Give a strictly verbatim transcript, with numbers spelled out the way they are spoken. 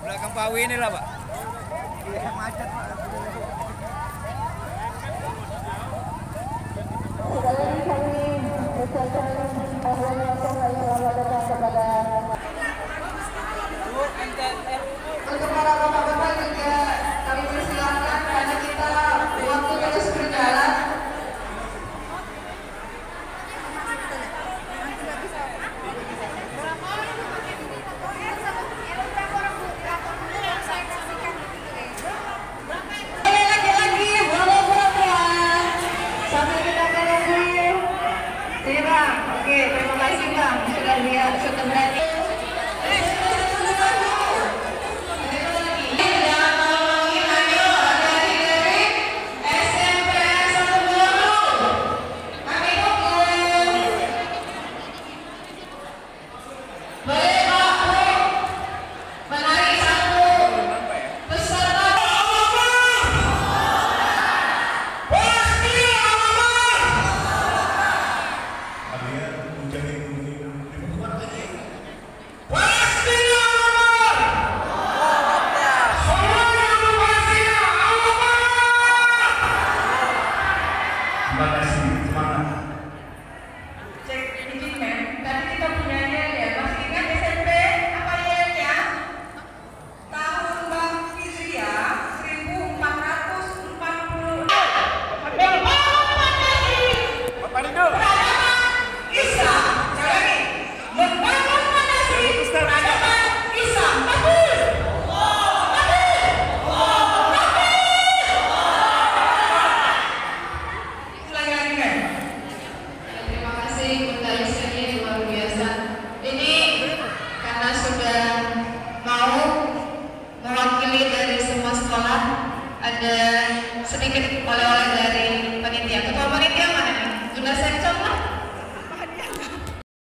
belakang Pak Wi ini lah, Pak. Iya, macet, Pak. Sekali kami ucapkan selamat datang kepada untuk para bapak-bapak juga kami persilakan karena kita waktu terus berjalan. Lagi-lagi boleh pelan-pelan sambil kita menunggu. Iya Bang, oke terima kasih Bang sudah lihat sudah berani. Terima kasih, semangat. Cek izin men, tadi kita punya yel ya, masih ingat S M P apa yelnya? Tahun Bang Hijriah seribu empat ratus empat puluh. Bapak Rindu. Isa, sekali membangun Manasih peradaban Isa, bagus. Terima kasih Bunda Isri luar biasa. Ini karena sudah mau mewakili dari semua sekolah, ada sedikit oleh-oleh